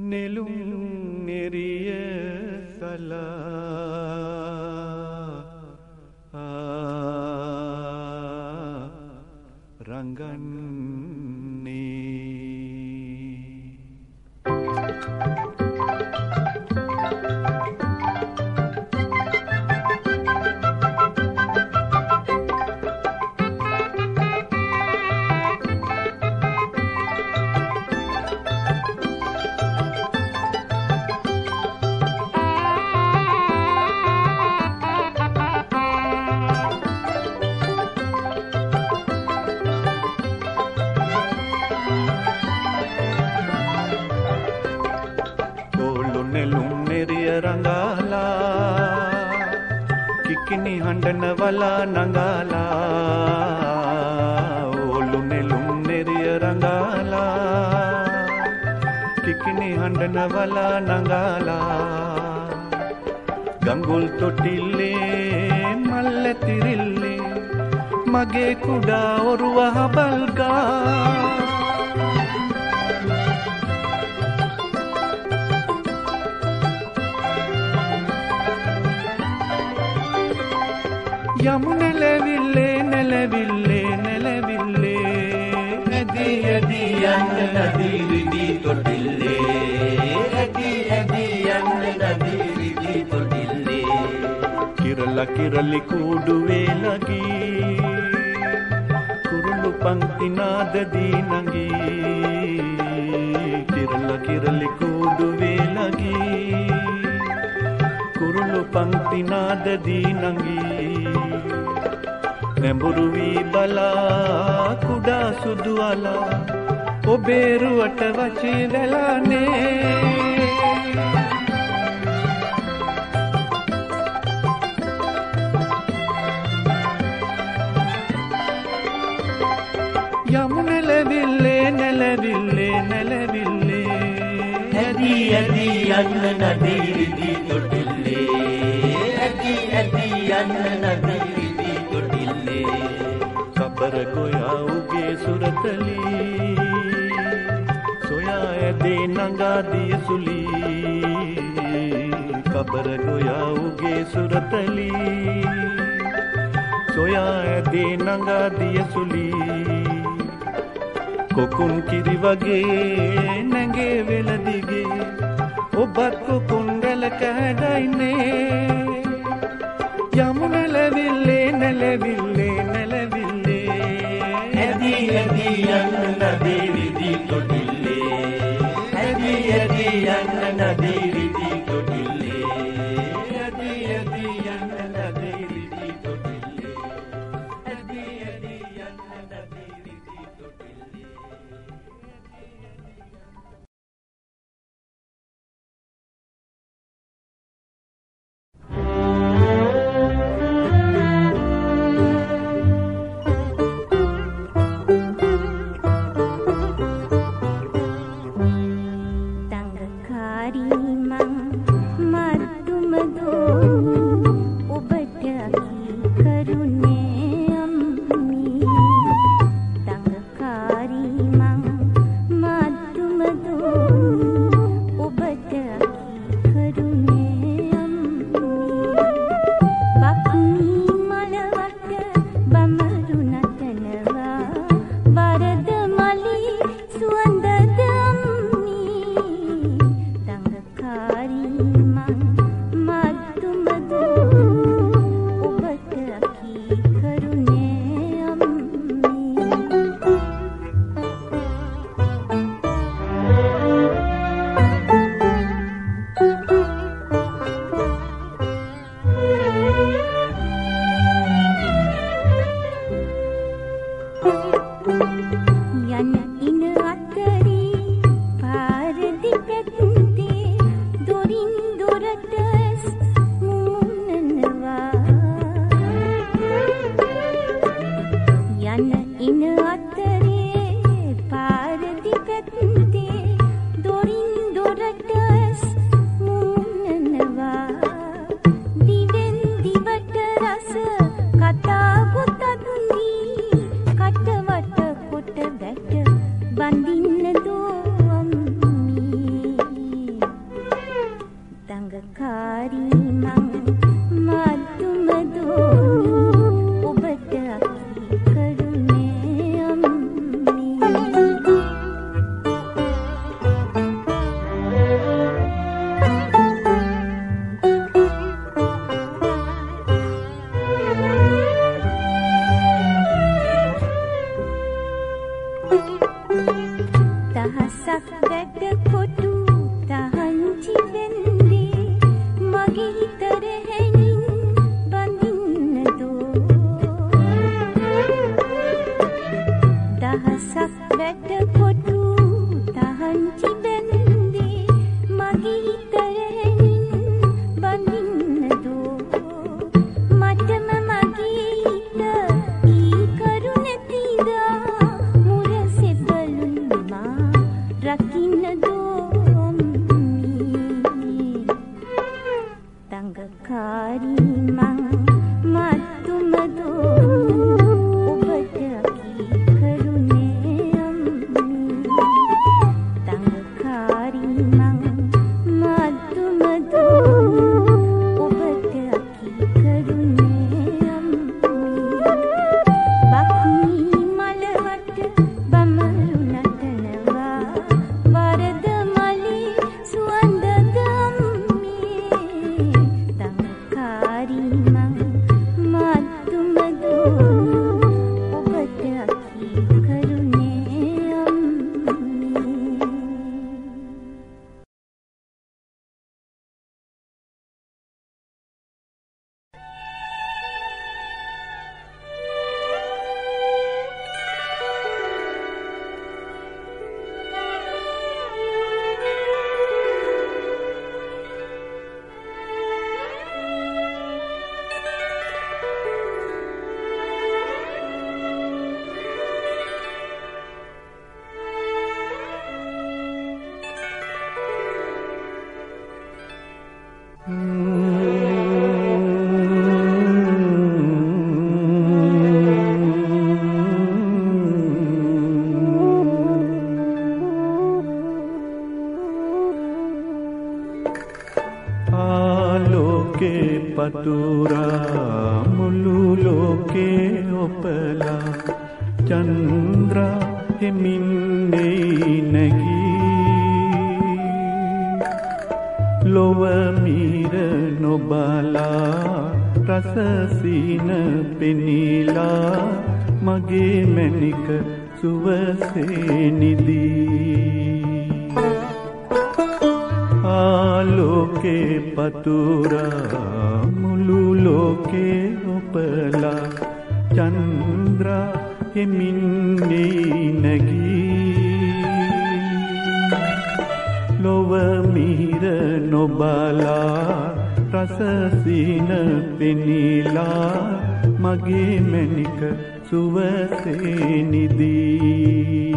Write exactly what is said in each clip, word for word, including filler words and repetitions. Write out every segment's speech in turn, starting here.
නෙළුම් නෙරිය සලා රංගන්නේ रंगाला किकिनी हंडन वाला नंगाला ओलु नेलुम नेरिय रंगाला किकिनी हंडन वाला नंगाला गंगुल तोटिल्ले मल्ले तिरिल्ले मगे कुडा ओरुवा बल्गा යමු නෙලවිල්ලේ නෙලවිල්ලේ නෙලවිල්ලේ ඇදී ඇදී යන්න නදී රිදී තොටිල්ලේ ඇදී ඇදී යන්න නදී රිදී තොටිල්ලේ කිරල කිරලි කූඩුවේ ලගී කුරුළු පංක්ති නාද දී නගී කිරල කිරලි කූඩුවේ ලගී කුරුළු පංක්ති නාද දී නගී නැඹුරු වී බලා කුඩා සුදු අලා ඔබේරුවට වචී වෙලානේ යමු නෙලවිල්ලේ නෙලවිල්ලේ නෙලවිල්ලේ ඇදී ඇදී යන්න නදී රිදී තොටිල්ලේ ඇදී ඇදී යන්න නදී කබර ගොයා උගේ සුරතලි සොයා ඇදේ නඟා දිය සුලි කබර ගොයා උගේ සුරතලි සොයා ඇදේ නඟා දිය සුලි කොකුන් කිරි වගේ නැගේ වෙල දිගේ ඔබත් කොකුන් රැලක හැඩයිනේ යමු නෙලවිල්ලේ නෙලවිල්ලේ නෙලවිල්ලේ ඇදී ඇදී යන්න නදී රිදී තොටිල්ලේ ඇදී ඇදී යන්න නදී රිදී තොටිල්ලේ ඇදී ඇදී යන්න නදී රිදී තොටිල්ලේ ඇදී ඇදී යන්න නදී රිදී තොටිල්ලේ කොටු තහංචි වෙන්නේ මගේ හිතර හැනින් බඳින්නදෝ දහසක් වැඩ කොටු තහංචි වෙන්නේ මගේ හිතර හැනින් බඳින්නදෝ මටම මගේ හිත ඊ කරු නැතිදා මුරසේ බලුන් මා රකින්නදෝ තංගකාරී මං මත්තුමදෝ ඔබට අකී කරුණේ අම්මී තංගකාරී මං මත්තුමදෝ ඔබට අකී කරුණේ අම්මී බක්මී මලවට බමරු නටනවා වරද මලේ සුවඳ දම්මී තංගකාරී මං මත්තුමදෝ ඔබට අකී කරුණේ අම්මී ආලෝකේ පතුරා මුළු ලෝකේ ඔපලා චන්ද්‍රා හිමින් නැගී ලොව මීර නොබලා රස සීන පෙනිලා මගේ මැණික සුවසේ නිදී ආලෝකේ පතුරා මුළු ලෝකේ ඔපලා චන්ද්‍රා හිමින් නැගී ලොව මීර නොබලා රස සීන පෙනිලා මගේ මැණික සුවසේ නිදී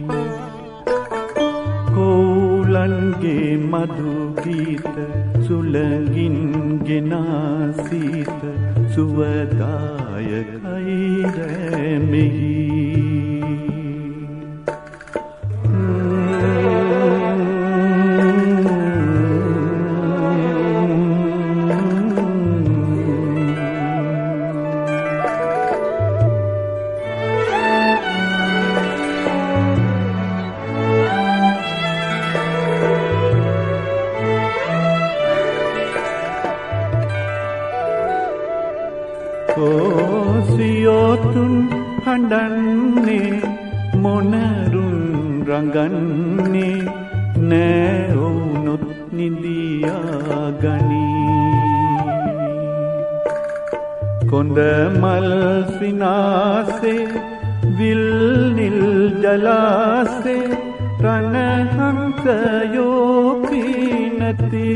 කෝලන්ගේ මధు ගීත සුලඟින් ගෙනා සීත සුවදායකයි රැමෙහි සියොතුන් හඬන්නේ මොනරුන් රඟන්නේ නෑ වුනොත් නිදියා ගනී කොඳ මල් සිනාසේ විල් නිල් ජලාසේ රණ හංසයෝ පීනති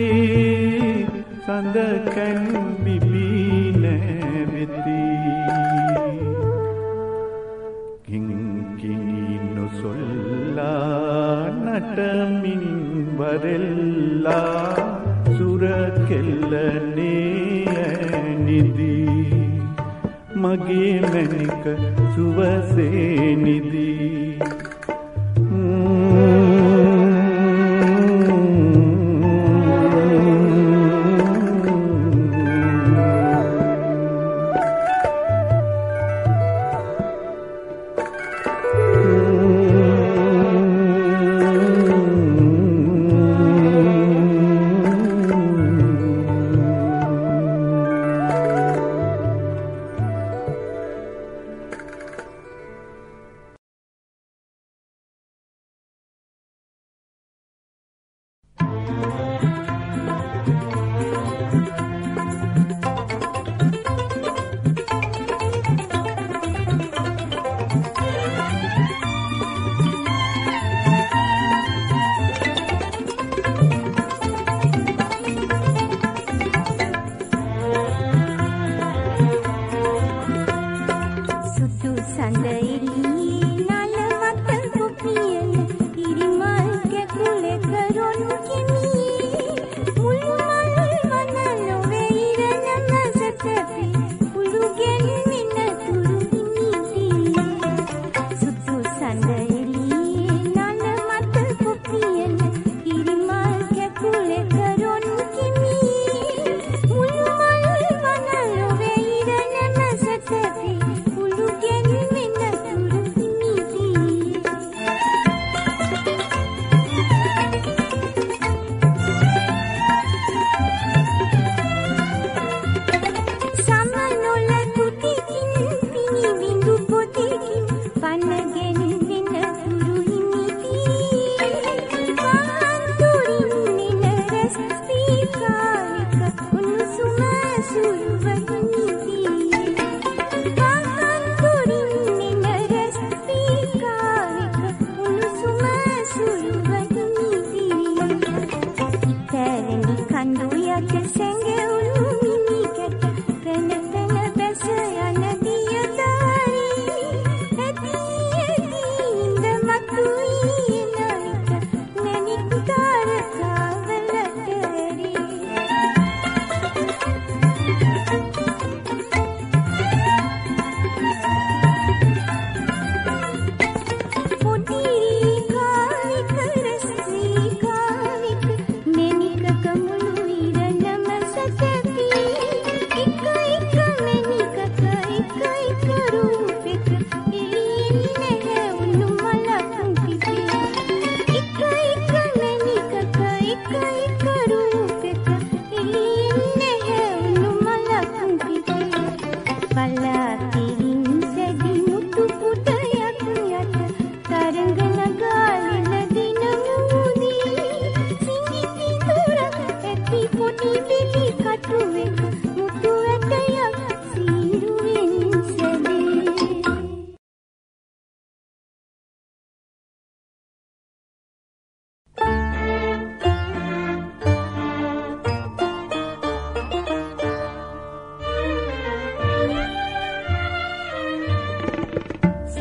සඳකන් බිබී නැවෙති කිංකිණි නොසොල්ලා නටමින් වරෙල්ලා සුර කෙල්ලනේ නිදී මගේ මැණික සුවසේ නිදී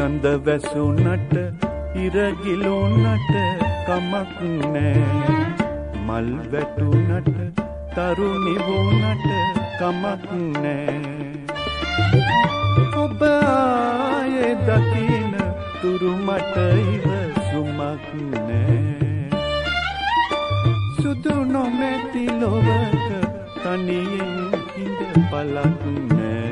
සඳ වැසුනට ඉරගිලුනට කමක් නෑ මල් වැටුනට තරුණි වුණට කමක් නෑ ඔබ ආයේ දකින තුරු මට ඉවසුමක් නෑ සුදු නොමැති ලොවක තනියෙන් ඉඳ පලක් නෑ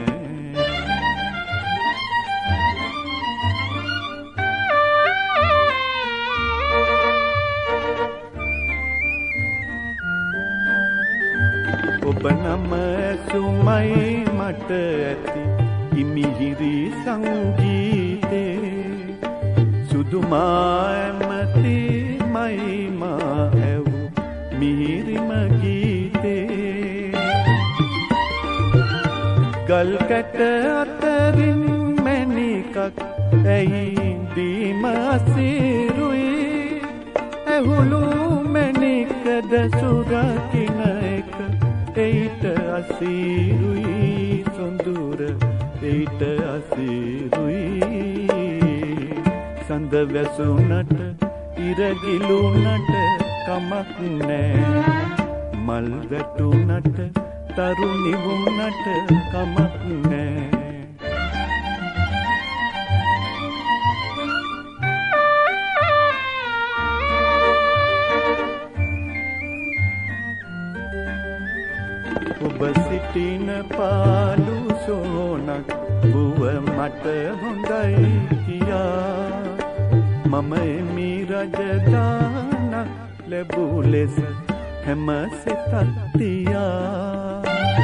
ඔබ නම ඇසුමයි මට ඇති ඉමිහිරි සංගීතේ සුදු මා ඇමති මයි මා ඇව් මිහිරිම ගීතේ ගල් කැට අතරින් මැණිකක් ඇයි දීම අසිරුයි ඇහුළු මැණිකද සුරකින එක එයිට අසිරුයි සොඳුර එයිට අසිරුයි සඳ වැසුනට ඉරගිලුනට කමක් නෑ මල් වැටුනට තරුණි වුණට කමක් නෑ ඔබ සිටින පාළු සෝනක් බුව මට හොඳයි කියා මම එමි රජදානක් ලැබූ ලෙස හැම සිතක් තියා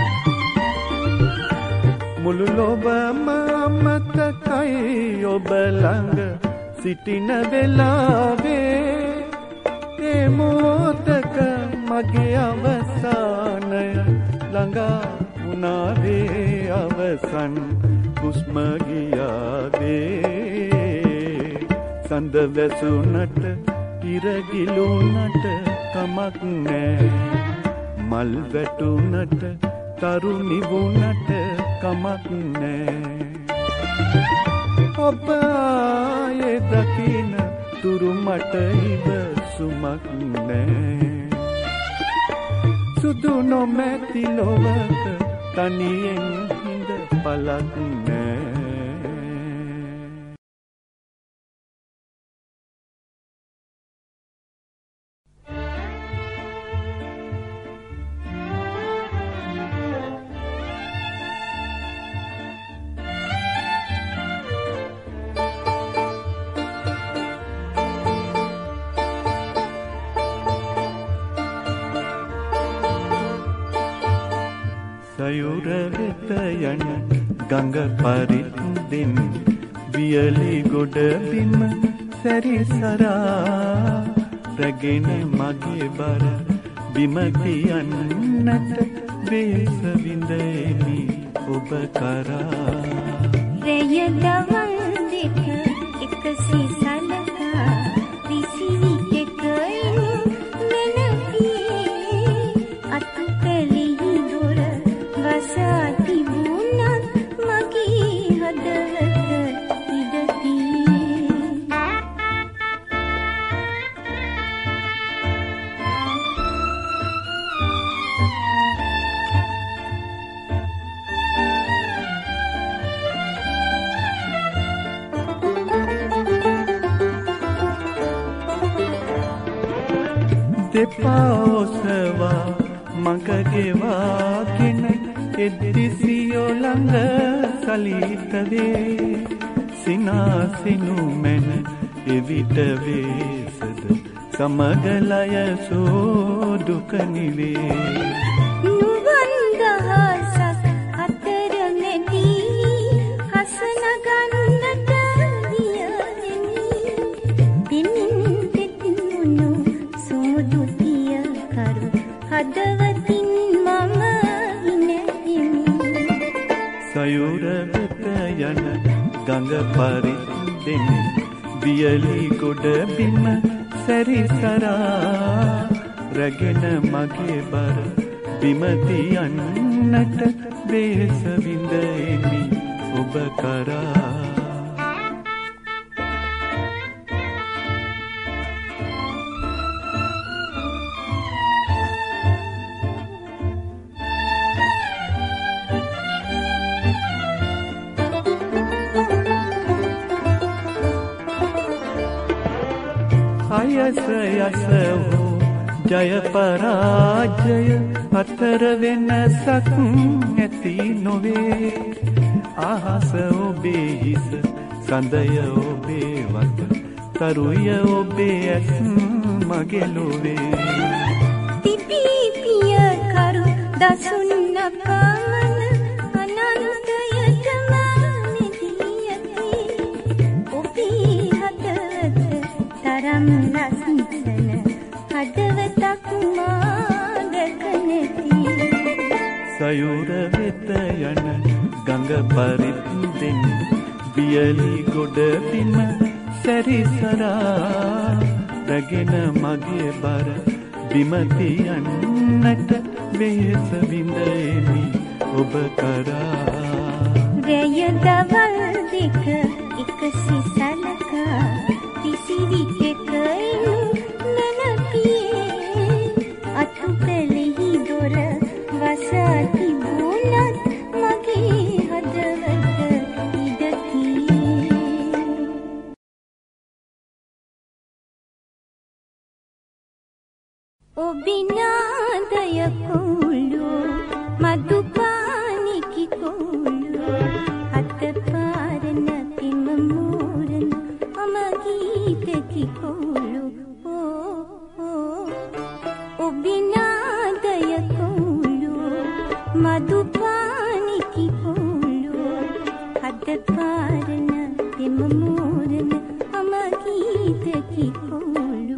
මුළු ලොවම අමතකයි ඔබ ළඟ සිටින වෙලාවේ ඒ මොහොතක මගේ අවසානය ළඟා වුණාවේ අවසන් හුස්ම ගියාවේ සඳ වැසුනට ඉරගිලුනට කමක් නෑ මල් වැටුනට තරුණි වුණට කමක් නෑ ඔබ ආයේ දකින තුරු මට ඉවසුමක් නෑ සුදු නොමැති ලොවක තනියෙන් හිඳ පලක් නෑ සයුර වෙත යන ගඟ පරිද්දෙන් වියලි ගොඩ බිම සැරිසරා රැගෙන මගේ බර බිම තියන්නට වේස විඳෙමි ඔබ කරා රැය දවල් දෙක එකසේ සලකා විසිරි එකයින් මෙලපියේ අතුකලි දොර වසා තිබුණත් මගේ හදවත ඉඩතියේ දෙපා ඔසවා මඟ ගෙවාගෙන එද්දිසියෝ ළඟ සලිත වේ සිනාසිනු මැන එවිට වේසද සමග ලය සෝදුක නිවේ නුවන් දහසක් අතර නැති හසන ගන්නට වියදෙමි දෙමින් දෙතිනුණු සෝදු පිය කරු හදවතින් මම ඉනෙහිමි සයුර වෙත යන ගඟ පරිද්දෙන් වියලි ගොඩ බිම සැරිසරා රැගෙන මගේ බර බිම තියන්නට වේස විඳෙමි ඔබ කරා මනස යස වූ ජය පරාජය අතර වෙනසක් ඇති නොවේ. අහස ඔබේ හිස සඳය ඔබේ වත තරුය ඔබේ ඇස් මගේ ලොවේ. තිබී පිය කරු දසුන් නපමන අනන්තයටම නිදී ඇති. ඔබේ හදවත තරම් ලස්සන හදවතක් මා දැක නැති. සයුර වෙත යන ගඟ පරිද්දෙන් වියලි ගොඩ බිම සැරිසරා රැගෙන මගේ බර බිම තියන්නට වෙහෙස විඳෙමි ඔබ කරා. රැය දවල් දෙක එකසි සලකා විසිරිටක එනු නැනපියේ. අතු පෙළෙහි දොර වසා තිබුණත් මගේ හදවත ඉඩතියේ. ඔබිනාදය කුළු මදුපානිකි කුළු අත පාරන පිම මූරන අමගීතකි කුළු. ඔබිනාදය කුළු මදුපානිකි කුළු අත පාරන පිම මූරන අමගීතකි කුළු.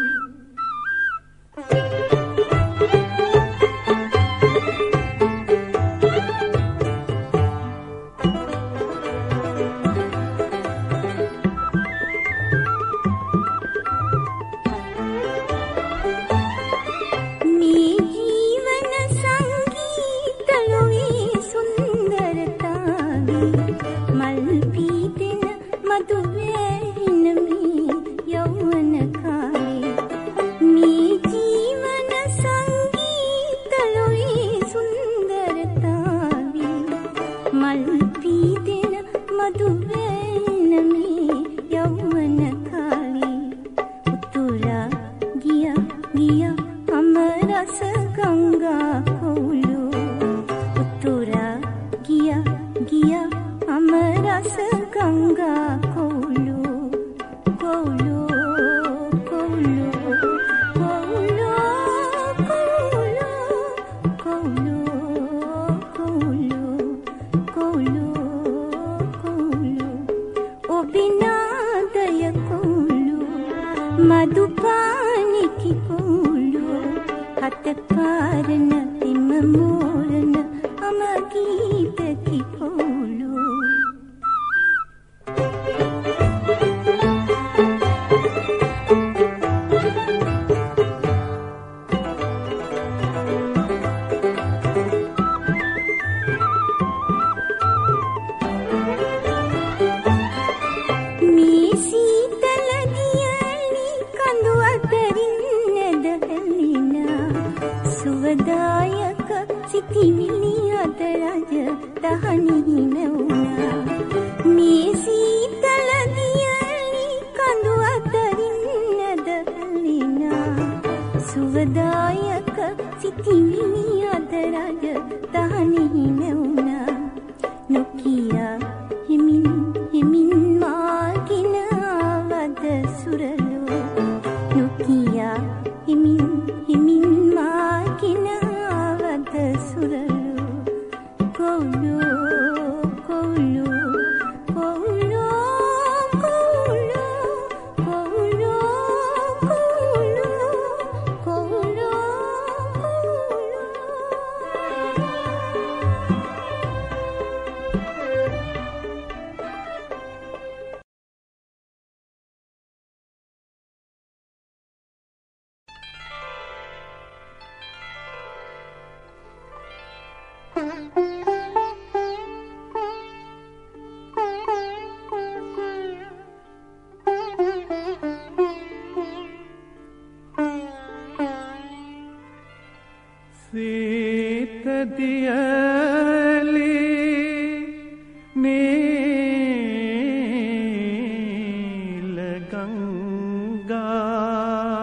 මදුපානිකි කුළු හත පාරන පිම මෝරන අමගීතකි කුළු. සුවදායක සිතිවිලි අතරජ දහනිහි නැවුණා. මේ සීතල දියලි කඳු අතරින් නැද හැලිනා. සුවදායක සිතිවිලි අතරජ දහනිහි නැවුණා. නොකිය හිමින් හිමින් මාගෙන ආවද සුරලෝ. නොකිය හිමින් හිමින් මාගෙන ආවද සුරලෝ. කෝලෝ කෝලෝ කෝලෝ කෝලෝ කෝලෝ කෝලෝ කෝලෝ. සීත දියලි නීල ගංගා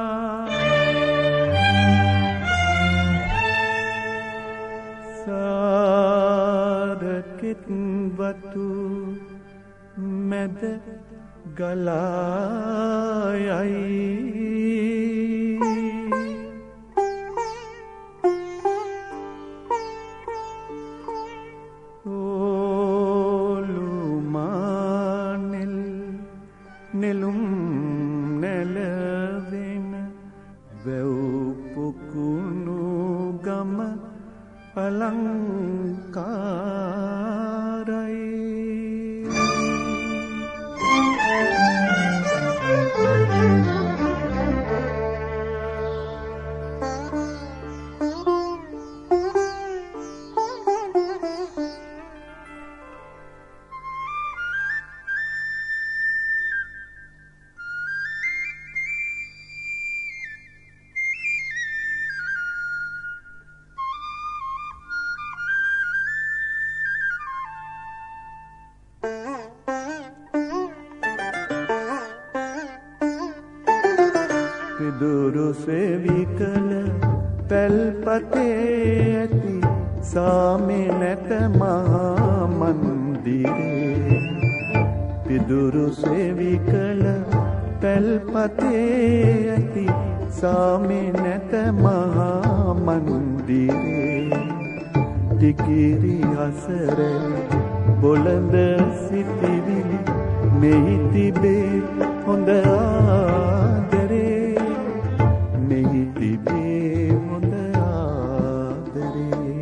වතු මැද ගලායයි ඕලුමානෙල් නෙළුම් නැලවෙන වැව් පුකුණු ගම අලංකාරයි පිදුරු සෙවිකල පැල්පතේ ඇති සාමේ නැත මහා මන්දිරේ පිදුරු සෙවිකල පැල්පතේ ඇති සාමේ නැත මහා මන්දිරේ ටිකිරි අසරැලි බොළඳ සිටිවිලි මෙහි තිබේ හොඳ ආදරේ මෙහි තිබේ හොඳ ආදරේ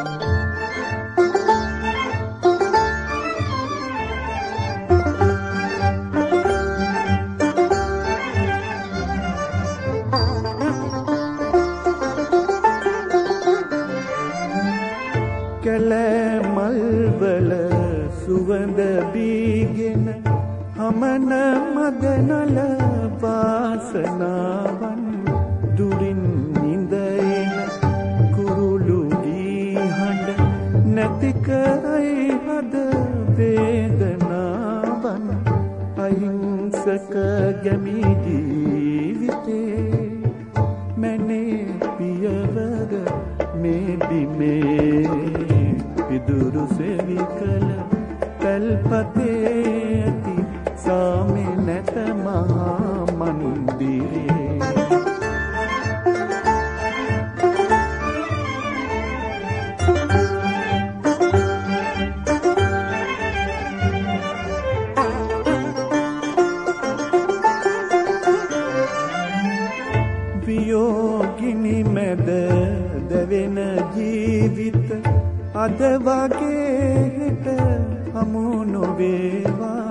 කැලෑ මල්වල සුවඳ බීගෙන හමන මදනල වාසනාවන් දුරින් නිඳෙන කුරුළු ගී හඬ නැති කරයි හද වේදනාවන් අහිංසක ගැමි ජීවිතේ මැනේ පියවර මේ බිමේ පිදුරු සෙවිකල පැල්පතේ ඇති සාමේ නැත මහා මන්දිරේ වියෝගිනි මැද දැවෙන ජීවිත අද වගේ හෙට හමු නොවේවා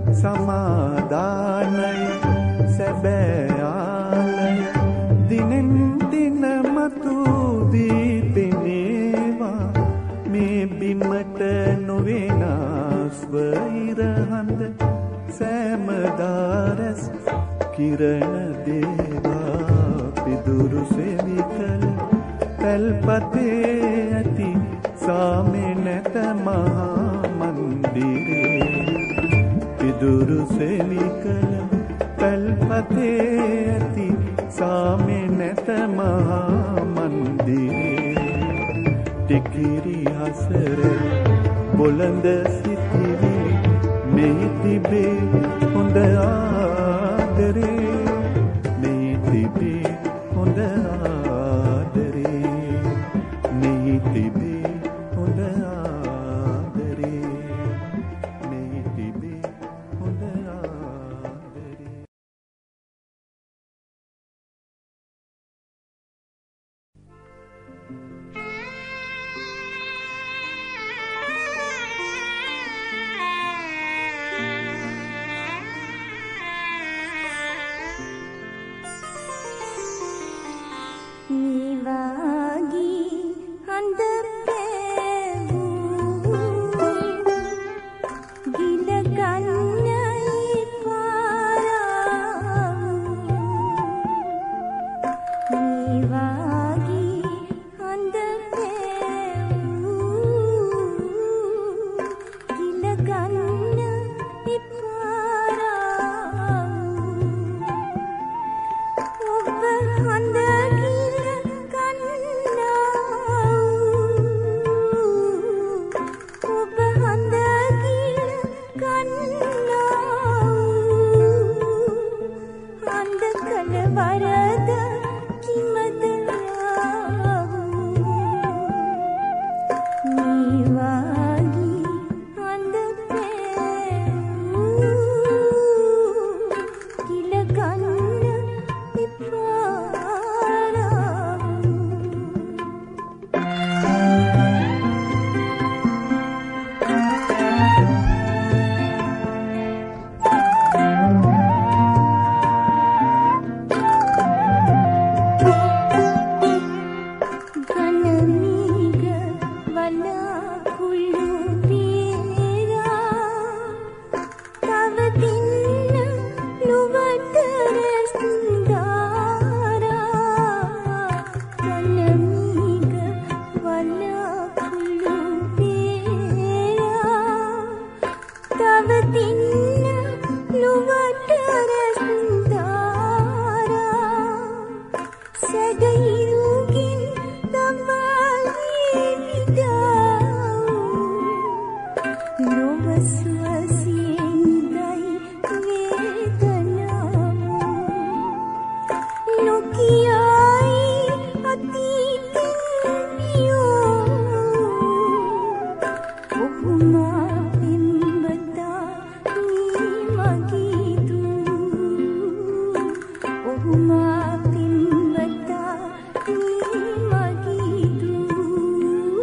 සමාදානය සැබෑ ආලය දිනෙන් දින මතු වී පෙනේවා මේ බිමට නොවෙනස්ව ඉරහඳ සෑමදාරස් කිරණ දේවා පිදුරු සෙවිකල පැල්පතේ ඇති සාමේ නැත මහා මන්දිරේ පිදුරු සෙවිකල පැල්පතේ ඇති සාමේ නැත මහා මන්දිරේ ටිකිරි හසරේ බොළඳ සිටිවිලි මෙහි තිබේ හොඳ ආදරේ මෙහි තිබේ හොඳ ආදරේ මෙහි තිබේ හොඳ ආදරේ මෙහි තිබේ හොඳ ආදරේ නිවාගී හඳ පෙවූ ගිල ගන්නයි පාරාවූ නිවාගී හඳ පෙවූ ගිල ගන්නයි පාරාවූ ඔබ හඳ ගිල ගන්න කනමීග වලකුළු වේලා තව දින්න ලුවට රැස්දාරා සැදහිරුකින් දමල්හි විදාව් ලොවසුවසියෙන් දයි වේදනාව නොකියයි අතීතෙන් නියෝ ඔහුමා පෙම්බතා මේ මගේ දූ ඔහුමා පෙම්බතා මේ මගේ දූ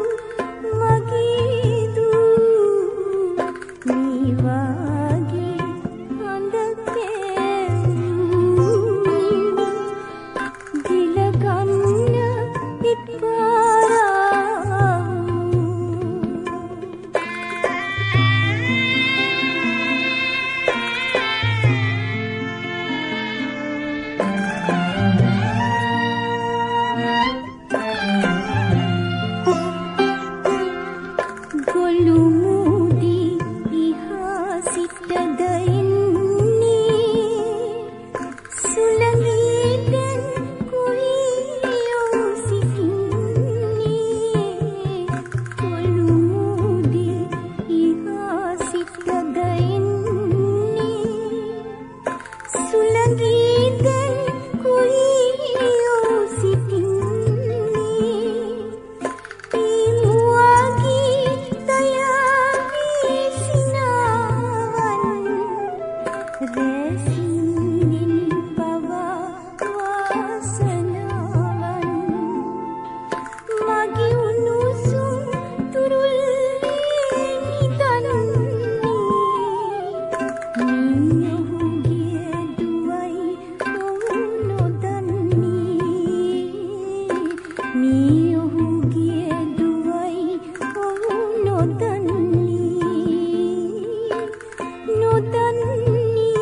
මගේ දූ මේ වාගේ හොඳ පෙරූ ගිලගන්න ඉපාරා ගොළු මූදී ඉහා සිටද එන්නේ සුළඟීටෙන් කුහියෝ සිටින්නේ ගොළු මූදී ඉහා සිටද එන්නේ සුළඟීටෙන් කුහියෝ සිටින්නේ පිමුවගේ දයාවේ සිනාවන් රැසින්ෙන් පවා වාසනාවන් මගේ උණුසුම් තුරුල්ලේ නිදන්නේ මේ ඔහුගේ දුවයි ඔහු නොදන්නේ මේ ඔහුගේ දුවයි ඔහු නොදන්නේ නොදන්නේ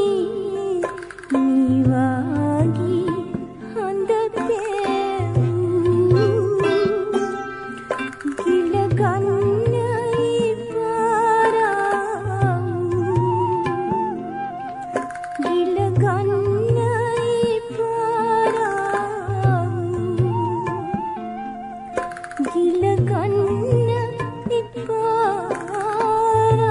මේ වාගේ හොඳ පෙරූ ගිලගන්න ඉපාරා ගිලගන්න ඉපාරා ගිලගන්න ඉපාරා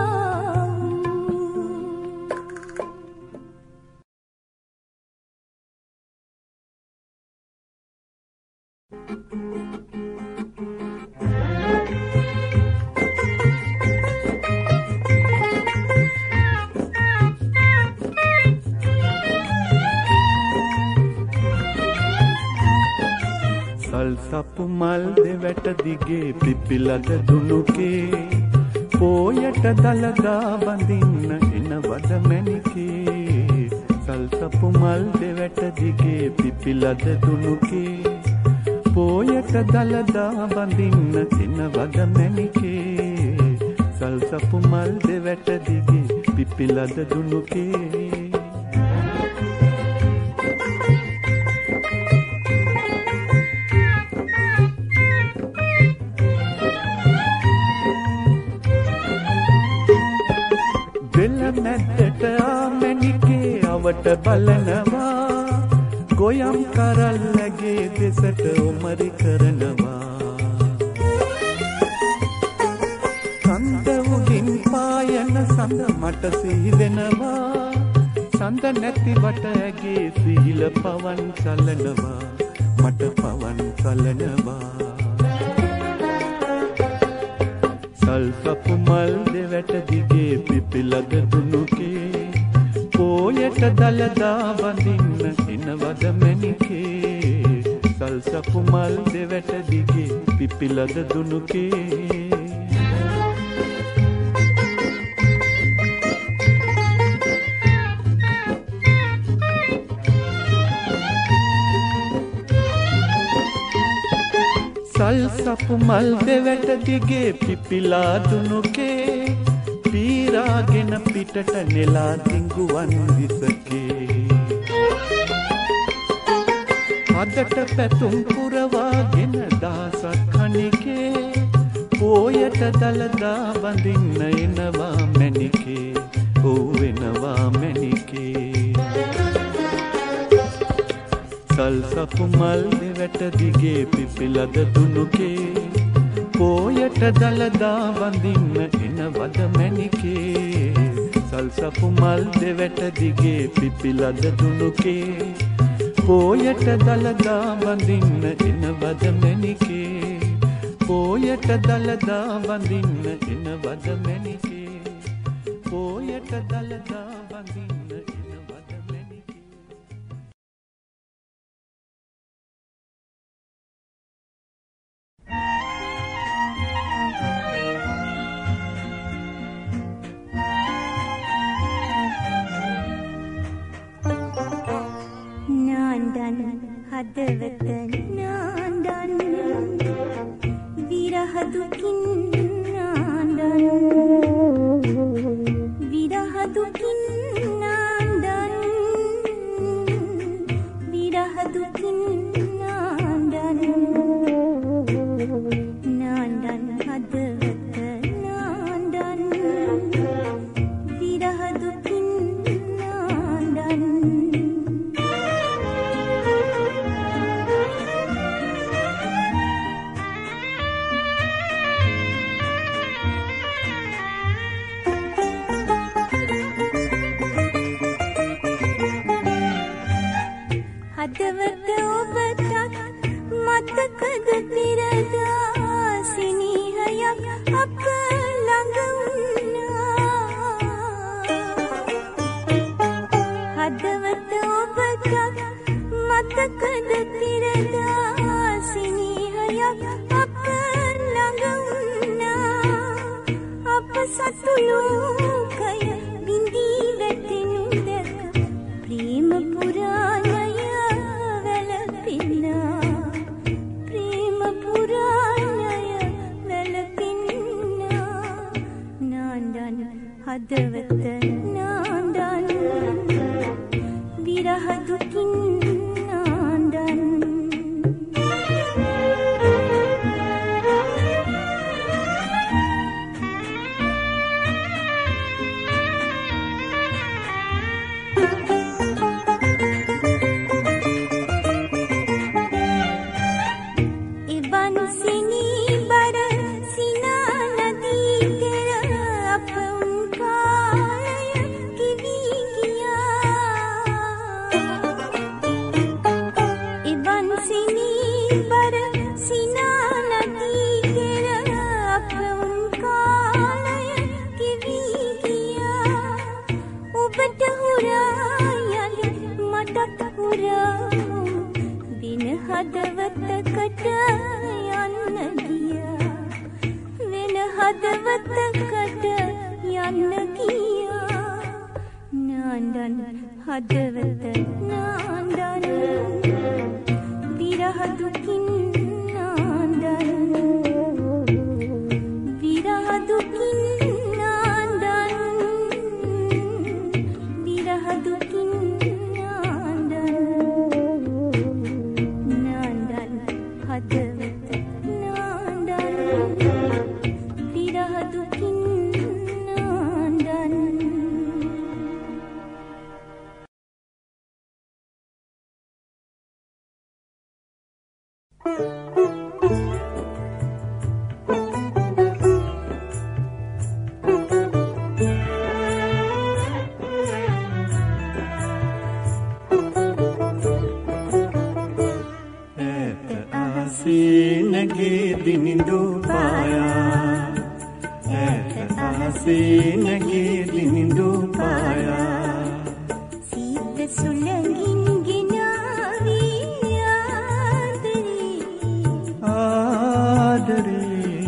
සල්සප්පු මල් දෙවැට දිගේ පිපිලද දුනුකේ පෝයට දලදා බඳින්න එන වද මැණිකේ සල්සප්පු මල් දෙවැට දිගේ පිපිලද දුනුකේ පෝයට දලදා බඳින්න එන වද මැණිකේ සල්සප්පු මල් දෙවැට දිගේ පිපිලද දුනුකේ මැද්දට ආමැණිකේ අවට බලනවා ගොයම් කරල්ලගේ දෙසට උමරි කරනවා කන්ද උඩින් පායන සඳ මට සිහිදෙනවා සඳ නැති වට ඇගේ සිහිල පවන් සලනවා මට පවන් සලනවා සල්සප්පු මල් දෙවැට දිගේ පිපිලද දුනුකේ පෝයට දලදා බඳින්න එන වද මැණිකේ සල්සප්පු මල් දෙවැට දිගේ පිපිලද දුනුකේ සල්සප්පු මල් දෙවැට දිගේ පිපිලා දුනුකේ පීරාගෙන පිටට නෙලා දිඟුවන් විසකේ හදට පැතුම් පුරවාගෙන දහසක් කණිකේ පෝයට දලදා වඳින්න එනවා මැණිකේ ඔව් වෙනවා මැණිකේ සල්සපු මල් දෙවැට දිගේ පිපිලද දුනුකේ පෝයට දලදා වඳින්න එනවද මැණිකේ සල්සපු මල් දෙවැට දිගේ පිපිලද දුනුකේ පෝයට දලදා වඳින්න එනවද මැණිකේ පෝයට දලදා වඳින්න එනවද මැණිකේ පෝයට දලදා වඳින්න එනවද මැණිකේ නාන්දන් හදවත නාන්දන් විරහ දුකින් නාන්දන් විරහ දුකින් නාන්දන් විරහ දුකින් නාන්දන් නාන්දන් හදවත නාන්දන් විරහ දුකින් නාන්දන් හදවත ඔබටත් මතකද පිරදා සිනහයක් අප ළඟ වුණා හදවත ඔබටත් මතකද පිරදා සිනහයක් අප ළඟ වුණා අප සතු ලෝකය බිඳී වැටෙනු දැක ප්‍රේම පුරාණය ප්‍රේම පුරාණය වැළපින්නා නාන්දන් හදවත නාන්දන් විරහ දුකින් නාන්දන් හදවතකට යන්න ගියා වෙන හදවතකට යන්න ගියා නාන්දන් හදවත නාන්දන් විරහ දුකින් නාන්දන් විරහ දුකින් නාන්දන් විරහ දුකින් හදවත නාන්දන් විරහ දුකින් නාන්දන් ආසීනගේ දිනිඳු පායා ඈත ආසීනගේ දිනිඳු පායා සීත සුළඟින් ගෙනාවි ආදරේ ආදරේ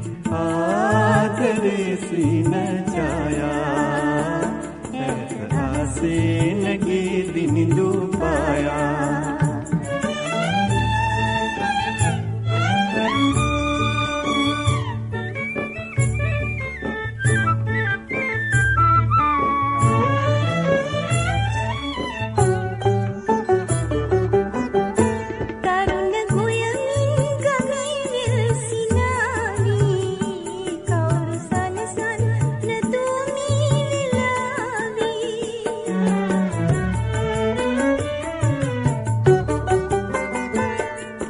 ආදරේ සීන ඡායා ඈත ආසීනගේ දිනිඳු පායා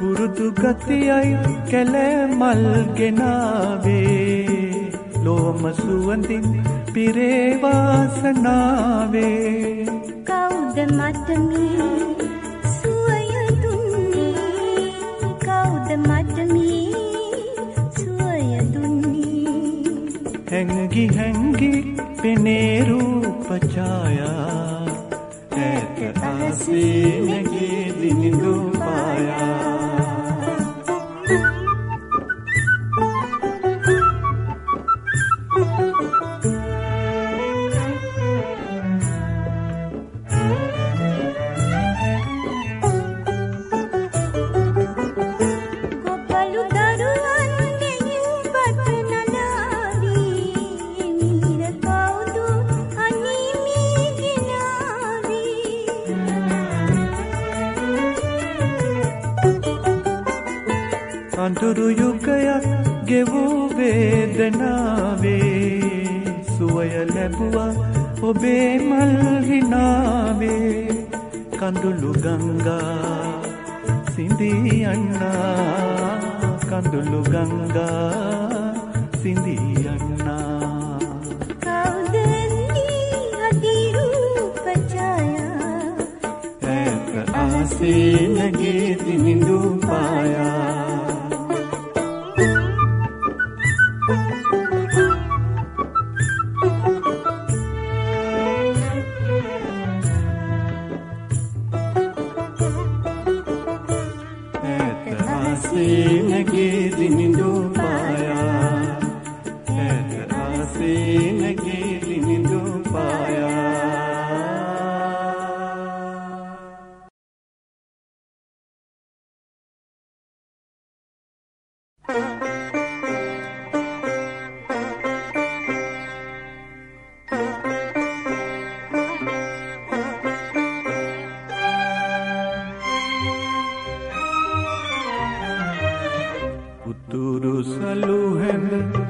පුරුදු ගතියයි කැලෑ මල් ගෙනාවේ ලෝම සුවඳින් පිරේ වාසනාවේ කවුද මට මේ සුවය දුන්නේ කවුද මට මේ සුවය දුන්නේ හැංගි හැංගි පෙනේ රූප ඡායා ඈත ආසේ නැගී දිනිඳු පායා අඳුරු යුගයක් ගෙවූ වේදනාවේ සුවය ලැබුවා ඔබේ මල් හිනාවේ කඳුළු ගංගා සිඳී යන්නා කඳුළු ගංගා සිඳී යන්නා කවුද මේ අදිරූප ඡායා ඈත ආසේ නැගී දිනිඳු පායා නැගී දිනිඳු පායා ඈත ආසේ නැගී දිනිඳු පායා උතුරු සලු හැඳ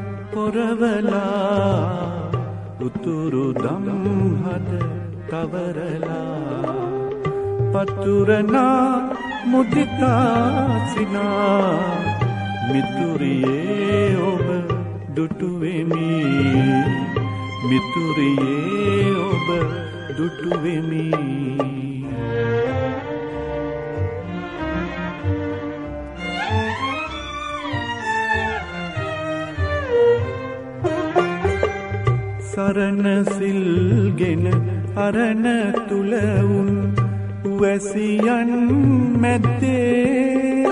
පොරවලා උතුරු දම් හද තවරලා පතුරනා මුදිතා සිනා මිතුරියේ ඔබ දුටුවෙමි මිතුරියේ ඔබ දුටුවෙමි සරණ සිල්ගෙන අරණ තුල උන් වැසියන් මැද්දේ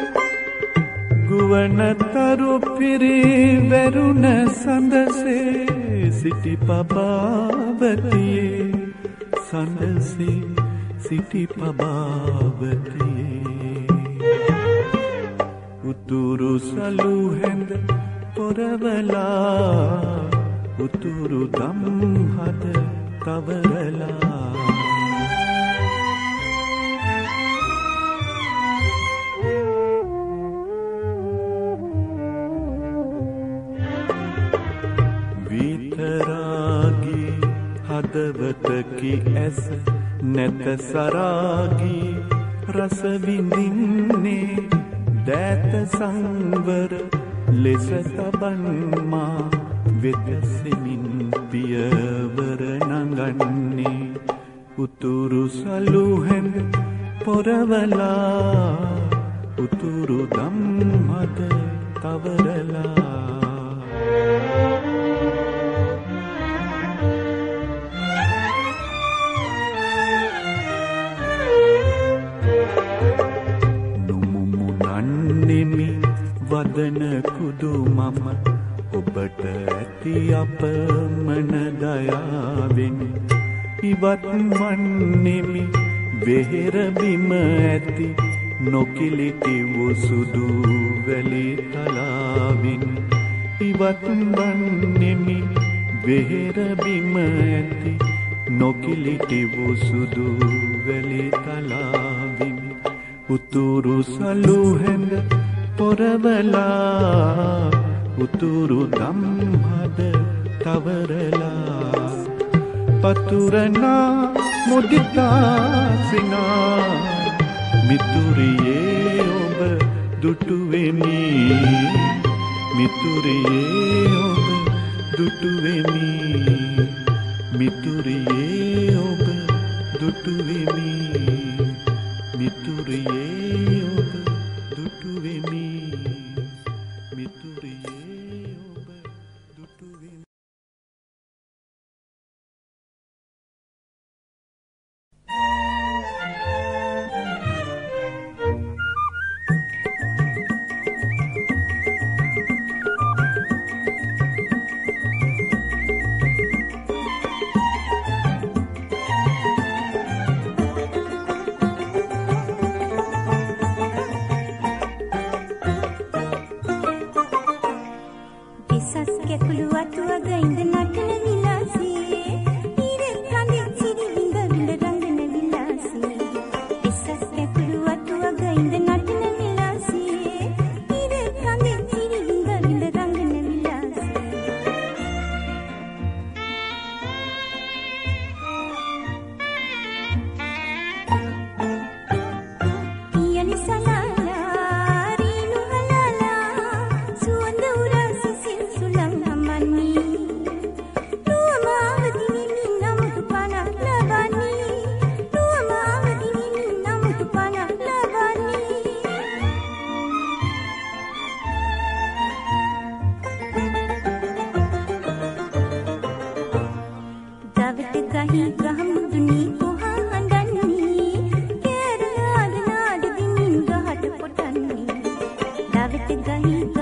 ගුවනතරු පිරිවැරුණ සඳසේ සිටි පබාවතියේ සඳසේ සිටි පබාවතියේ උතුරු සලු හැඳ පොරවලා උතුරු දම් හද තවරලා විතරාගී හදවතකි ඇස නැත සරාගී රස විඳින්නේ දෑත සංවර ලෙස තබන්මා වෙතසෙමින් පියවර නඟන්නේ උතුරු සලු හැඳ පොරවලා උතුරු දම් හද තවරලා නුමුමුනන්නෙමි වදන කුදු මම ඔබට ඇති අපමණ දයාවෙන් ඉවත් වන්නෙමි වෙහෙර බිම ඇති නොකිලිටි වූ සුදු වැලි තලාවෙන් ඉවත් වන්නෙමි වෙහෙර බිම ඇති නොකිලිටි වූ සුදු වැලි තලාවෙන් උතුරු සලු හැඳ පොරවලා උතුරු දම් හද තවරලා පතුරනා මුදිතා සිනා මිතුරියේ ඔබ දුටු වෙමි මිතුරියේ ඔබ දුටු වෙමි මිතුරියේ ඔබ දුටු වෙමි මිතුරියේ ඔබ දුටු වෙමි මිතුරියේ ඔබ දුටු වෙමි. Gahi